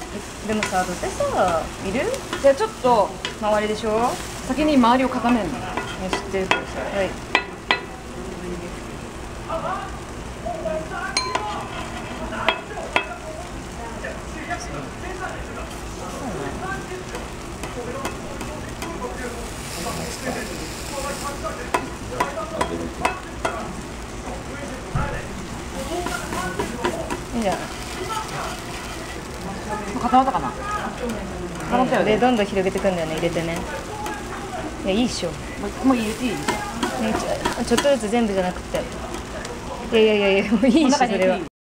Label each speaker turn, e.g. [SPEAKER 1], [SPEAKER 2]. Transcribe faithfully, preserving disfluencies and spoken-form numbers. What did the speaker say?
[SPEAKER 1] でもさ、どうせさ、いる
[SPEAKER 2] じゃあちょっと
[SPEAKER 1] 周りでしょ。
[SPEAKER 2] 先に周りを固めるの。
[SPEAKER 1] ね、知ってるけどさ。はい。いいんじゃない。
[SPEAKER 2] 固まったかな。固まったよね。
[SPEAKER 1] で、どんどん広げてくんだよね、入れてね。いや、いいっしょ。
[SPEAKER 2] もう入れていい？
[SPEAKER 1] ね、ちょ、ちょっとずつ全部じゃなくて。いやいやいやいや、もういいっしょ、それは。